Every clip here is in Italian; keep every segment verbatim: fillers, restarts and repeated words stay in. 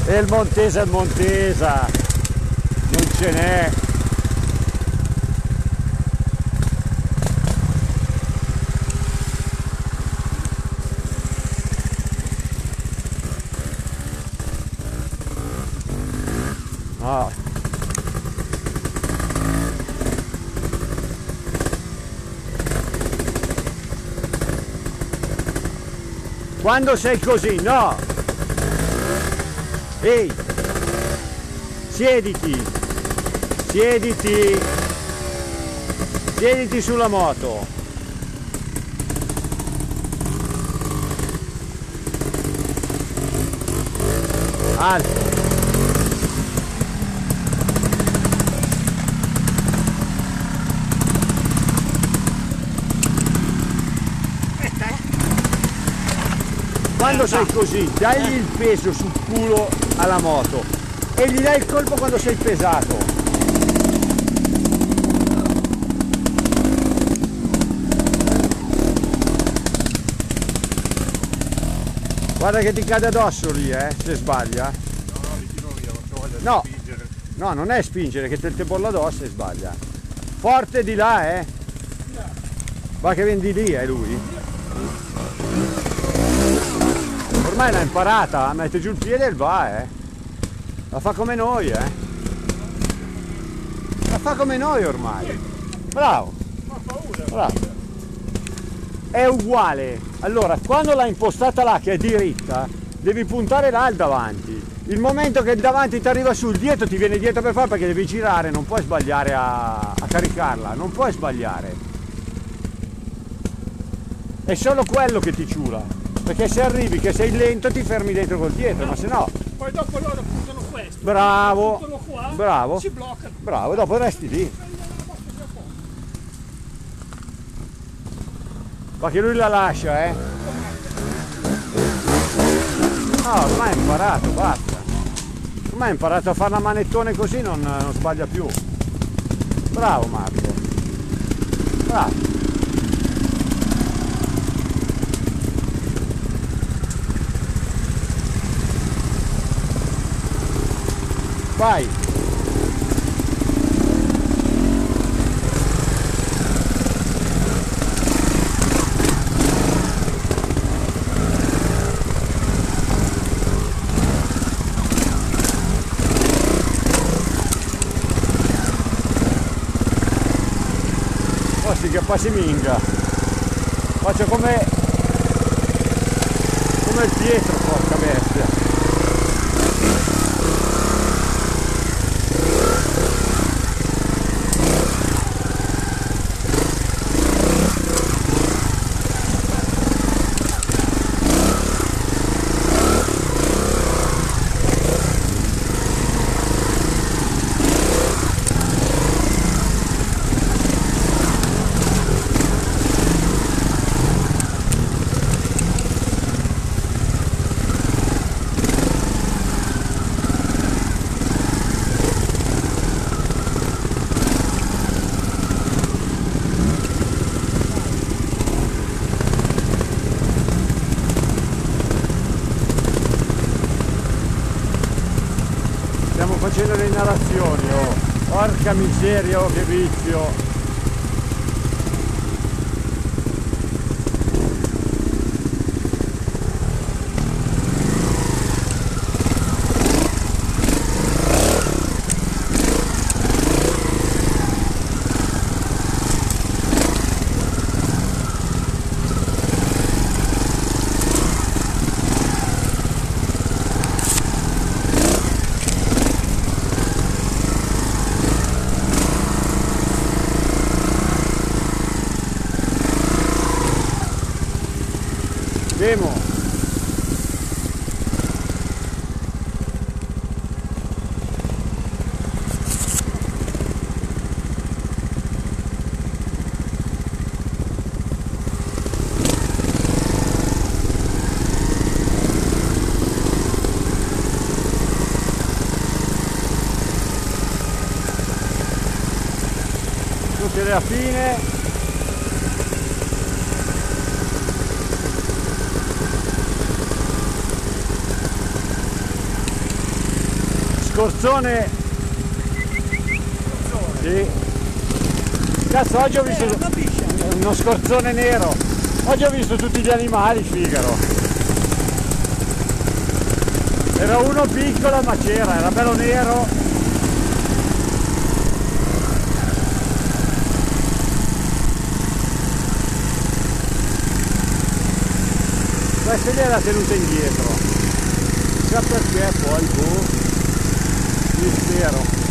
E il Montesa è il Montesa, non ce n'è. No. Quando sei così, no! Ehi! Siediti! Siediti! Siediti sulla moto! Alto! Quando sei così, dagli il peso sul culo alla moto e gli dai il colpo quando sei pesato. Guarda che ti cade addosso lì, eh, se sbaglia. No, vicino via, non voglio No, spingere. no, non è spingere, che te, te bolla addosso e sbaglia. Forte di là, eh. Va che vendi lì, eh, lui. Ormai l'ha imparata, mette giù il piede e va, eh. La fa come noi, eh. La fa come noi ormai. Bravo. Bravo. È uguale. Allora, quando l'ha impostata là che è diritta, devi puntare là il davanti. Il momento che il davanti ti arriva su, il dietro ti viene dietro per fare perché devi girare, non puoi sbagliare a, a caricarla, non puoi sbagliare. È solo quello che ti ciula. Perché se arrivi che sei lento ti fermi dentro col dietro, no, ma se no... Poi dopo loro puntano questo. Bravo! Puntano qua, Bravo! si bloccano. Bravo, dopo resti lì. Ma che lui la lascia, eh? No, ormai ha imparato, basta. Ormai ha imparato a fare una manettone così, non, non sbaglia più. Bravo Marco. Bravo. Vai! Oh sì che poi si minga! Faccio come... come il Pietro, porca bestia! Stiamo facendo le inalazioni, oh! Porca miseria, oh che vizio! Demo. Tutte le affine. scorzone. Sì. Cazzo, oggi ho visto uno scorzone nero. Oggi ho visto tutti gli animali, Figaro. Era uno piccolo ma c'era, era bello nero. Questa gliela tenuta indietro. Chissà perché poi, boh, mistero.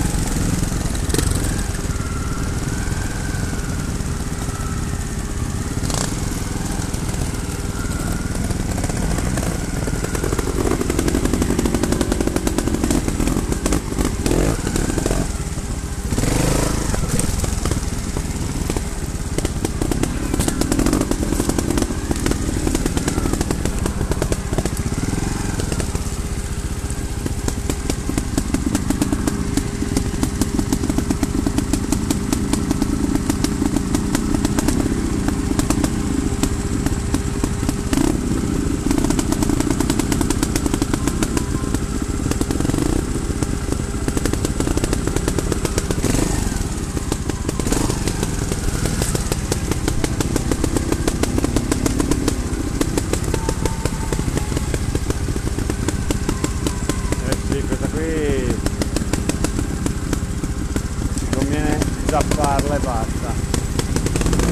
Questa qui conviene zapparla e basta.